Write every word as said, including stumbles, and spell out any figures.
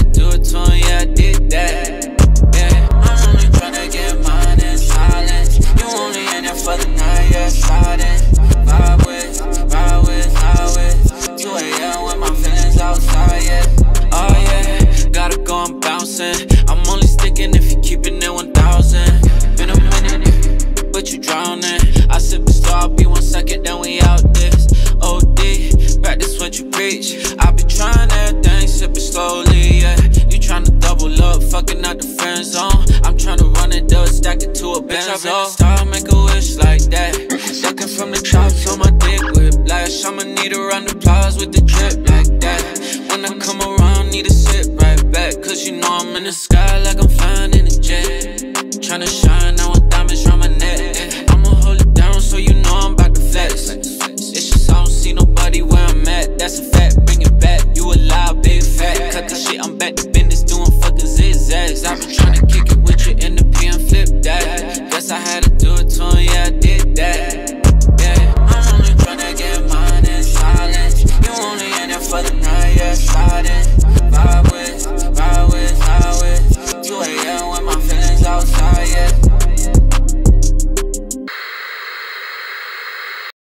do it to him, yeah, I did that. Yeah, I'm only tryna get mine in silence. You only in it for the night, yeah, sliding. Vibe with, ride with, ride with. two A M with my feelings outside, yeah. Oh yeah, gotta go, I'm bouncing. I'm only sticking if you keeping it one thousand. Been a minute, but you drowning. I sip it slow, I'll be one second, then we out this. O D, practice what you preach. I be trying everything, sip it slowly, yeah. You tryna double up, fucking out the friend zone. I'm tryna run it up, stack it to a Benzo.